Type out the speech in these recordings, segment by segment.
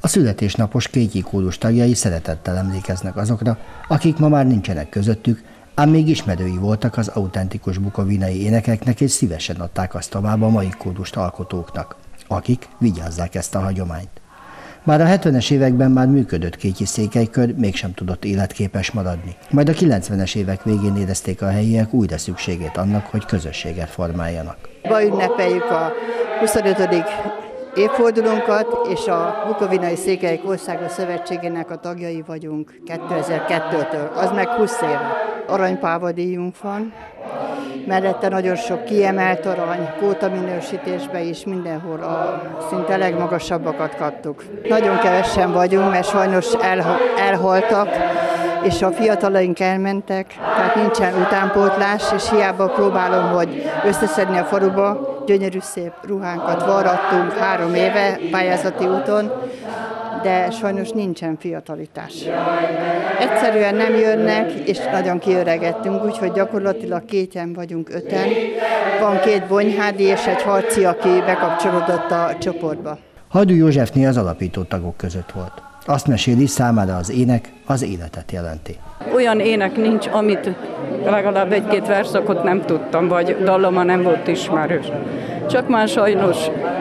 A születésnapos Kétyi kórus tagjai szeretettel emlékeznek azokra, akik ma már nincsenek közöttük, ám még ismerői voltak az autentikus bukovinai énekeknek, és szívesen adták azt tovább a mai kórust alkotóknak, akik vigyázzák ezt a hagyományt. Bár a 70-es években már működött Kétyi székelykör, mégsem tudott életképes maradni. Majd a 90-es évek végén érezték a helyiek újra szükségét annak, hogy közösséget formáljanak. Ma ünnepeljük a 25. évfordulónkat, és a Bukovinai Székelyek Országos Szövetségének a tagjai vagyunk 2002-től, az meg 20 éve. Aranypálva díjunk van, mellette nagyon sok kiemelt arany, kóta minősítésben is mindenhol a szinte legmagasabbakat kaptuk. Nagyon kevesen vagyunk, mert sajnos elhaltak, és a fiatalaink elmentek, tehát nincsen utánpótlás, és hiába próbálom, hogy összeszedni a faluba, gyönyörű szép ruhánkat varrattunk 3 éve pályázati úton, de sajnos nincsen fiatalitás. Egyszerűen nem jönnek, és nagyon kiöregettünk, úgyhogy gyakorlatilag 2-en vagyunk 5-en. Van 2 bonyhádi és egy harci, aki bekapcsolódott a csoportba. Hajdú Józsefné az alapító tagok között volt. Azt meséli, számára az ének az életet jelenti. Olyan ének nincs, amit legalább 1-2 verszakot nem tudtam, vagy dallama nem volt ismerős. Csak már sajnos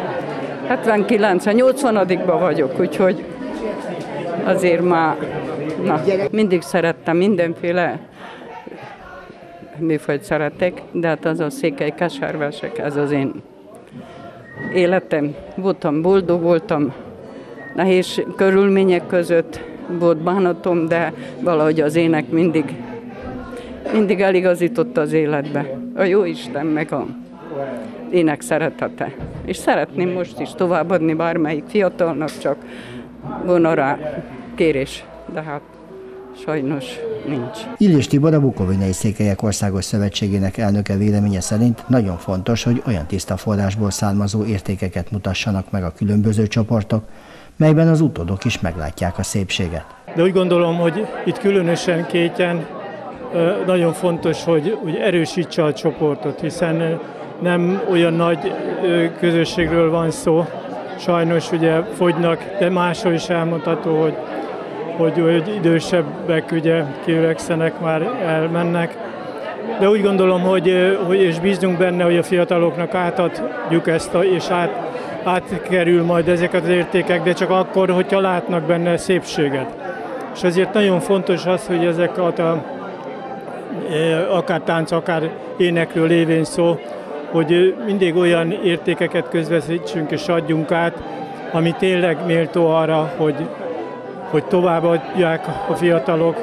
79-80-ban vagyok, úgyhogy azért már mindig szerettem, mindenféle műfajt szeretek, de hát az a székely keservesek, ez az én életem. Boldog voltam, nehéz körülmények között volt bánatom, de valahogy az ének mindig eligazította az életbe. A Jóisten meg a ének szeretete. És szeretném most is továbbadni bármelyik fiatalnak, csak volna rá kérés, de hát sajnos nincs. Illés Tibor, a Bukovinai Székelyek Országos Szövetségének elnöke véleménye szerint nagyon fontos, hogy olyan tiszta forrásból származó értékeket mutassanak meg a különböző csoportok, melyben az utódok is meglátják a szépséget. De úgy gondolom, hogy itt különösen Kétyen nagyon fontos, hogy erősítse a csoportot, hiszen nem olyan nagy közösségről van szó, sajnos ugye fogynak, de máshol is elmondható, hogy idősebbek ugye kiöregszenek, már elmennek. De úgy gondolom, hogy és bízunk benne, hogy a fiataloknak átadjuk ezt, és átkerül majd ezeket az értékek, de csak akkor, hogyha látnak benne szépséget. És ezért nagyon fontos az, hogy ezeket akár tánc, akár énekről lévén szó, hogy mindig olyan értékeket közvetítsünk és adjunk át, ami tényleg méltó arra, hogy továbbadják a fiatalok,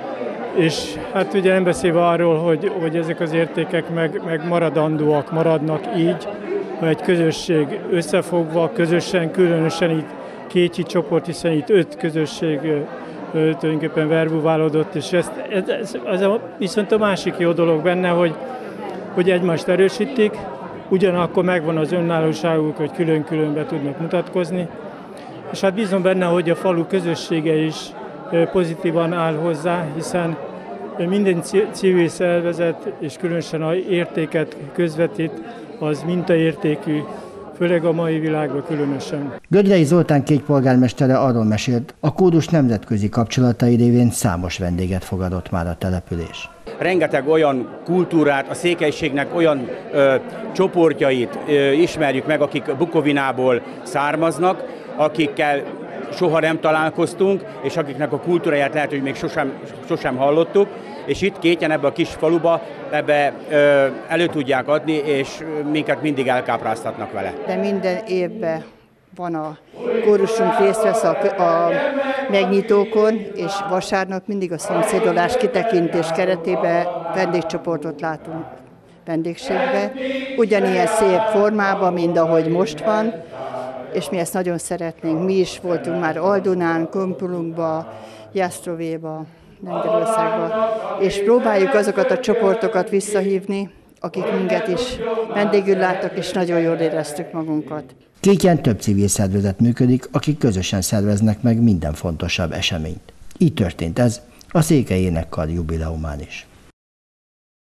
és hát ugye nem beszélve arról, hogy ezek az értékek meg maradnak így, ha egy közösség összefogva, közösen, különösen itt Kétyi csoport, hiszen itt 5 közösség tulajdonképpen verbuválódott, és ez viszont a másik jó dolog benne, hogy egymást erősítik, ugyanakkor megvan az önállóságuk, hogy külön-különbe tudnak mutatkozni, és hát bízom benne, hogy a falu közössége is pozitívan áll hozzá, hiszen minden civil szervezet, és különösen a értéket közvetít, az mintaértékű, főleg a mai világban különösen. Gödrei Zoltán Kéty polgármestere arról mesélt, a kórus nemzetközi kapcsolatai révén számos vendéget fogadott már a település. Rengeteg olyan kultúrát, a székelységnek olyan csoportjait ismerjük meg, akik Bukovinából származnak, akikkel soha nem találkoztunk, és akiknek a kultúráját lehet, hogy még sosem hallottuk, és itt Kétyen, ebbe a kis faluba, ebbe elő tudják adni, és minket mindig elkápráztatnak vele. De minden évben van a kórusunk, részt vesz a megnyitókon, és vasárnap mindig a szomszédolás kitekintés keretében vendégcsoportot látunk vendégségbe. Ugyanilyen szép formában, mint ahogy most van, és mi ezt nagyon szeretnénk. Mi is voltunk már Aldunán, Kompulunkba, Jásztrovéba, Lengyelországba, és próbáljuk azokat a csoportokat visszahívni, akik minket is vendégül láttak, és nagyon jól éreztük magunkat. Kétyen több civil szervezet működik, akik közösen szerveznek meg minden fontosabb eseményt. Így történt ez a Székely Énekkar jubileumán is.